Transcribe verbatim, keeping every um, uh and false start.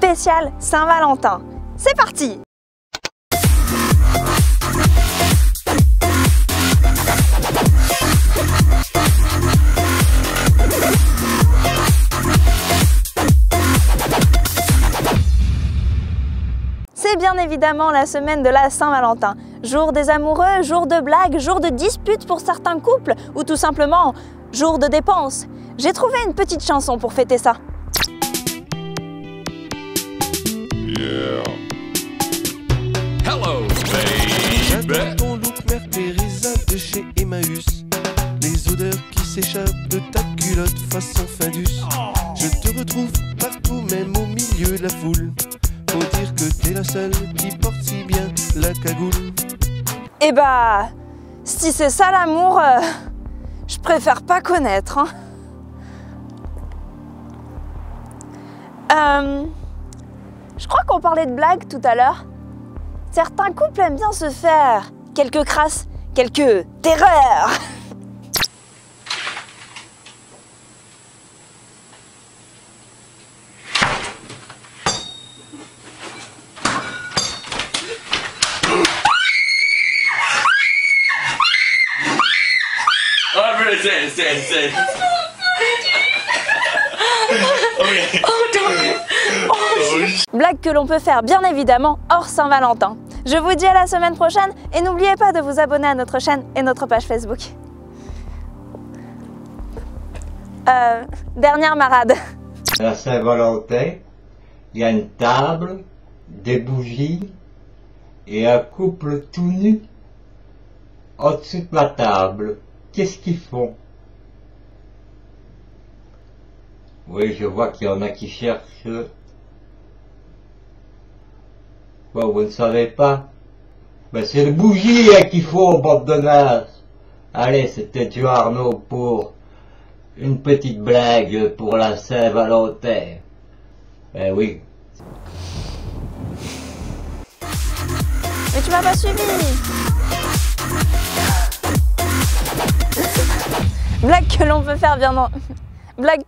spécial Saint-Valentin. C'est parti! C'est bien évidemment la semaine de la Saint-Valentin. Jour des amoureux, jour de blagues, jour de disputes pour certains couples ou tout simplement jour de dépenses. J'ai trouvé une petite chanson pour fêter ça. Yeah. Hello, baby. J'adore ton look Mère Teresa de chez Emmaüs. Les odeurs qui s'échappent de ta culotte façon Findus. Je te retrouve partout, même au milieu de la foule. Faut dire que t'es la seule qui porte si bien la cagoule. Eh bah, si c'est ça l'amour, euh, je préfère pas connaître. Hein. Euh, je crois qu'on parlait de blagues tout à l'heure. Certains couples aiment bien se faire quelques crasses, quelques terreurs. I'm really saying, saying, saying. Okay. Blague que l'on peut faire bien évidemment hors Saint-Valentin. Je vous dis à la semaine prochaine et n'oubliez pas de vous abonner à notre chaîne et notre page Facebook. Euh, dernière marade. À la Saint-Valentin, il y a une table, des bougies et un couple tout nu au-dessus de la table. Qu'est-ce qu'ils font? Oui, je vois qu'il y en a qui cherchent. Bon, vous ne savez pas? Ben, c'est le bougie hein, qu'il faut, bande de naze. Allez, c'était du Arnaud pour une petite blague pour la Saint-Valentin. Ben oui. Mais tu m'as pas suivi. Blague que l'on peut faire bien en... Blague